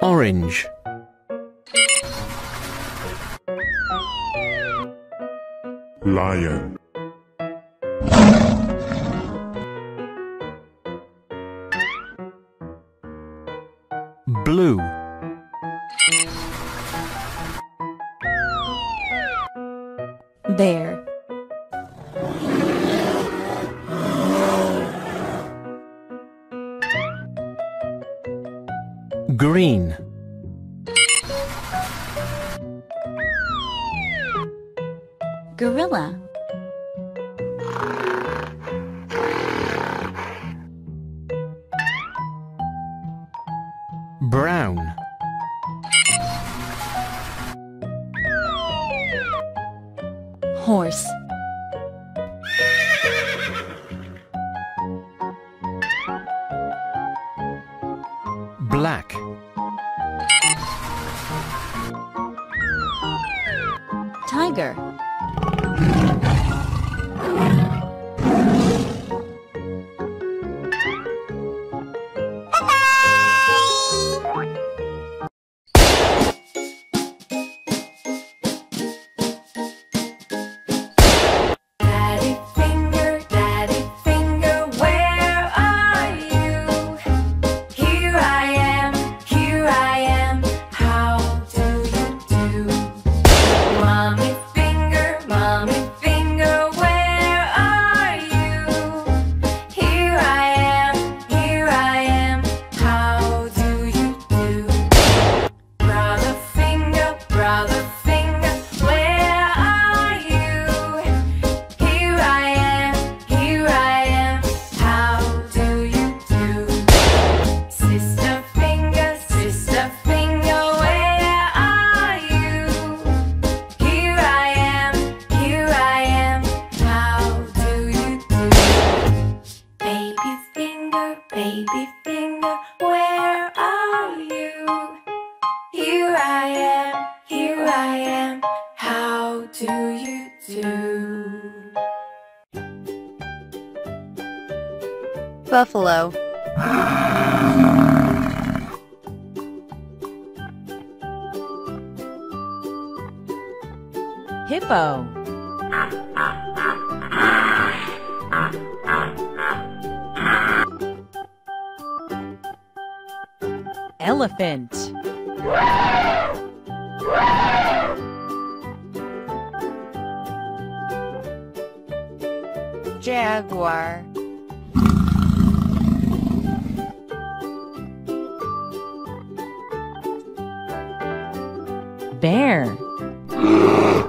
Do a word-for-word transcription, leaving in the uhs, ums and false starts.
Orange. Lion. Blue. Bear. Green. Gorilla. Brown. Horse. Black. Tiger. Daddy finger, daddy finger, where are you? Here I am, here I am, how do you do? Mommy finger, mommy finger, where are you? Here I am, here I am, how do you do? Brother finger, brother finger, where are you? Here I am, here I am, how do you do? Sister finger, sister finger, where are you? Here I am, here I am, how do you do? Baby finger, baby finger, where are you? Here I am, here I am, how do you do? Buffalo. Hippo. Elephant. Jaguar. Bear.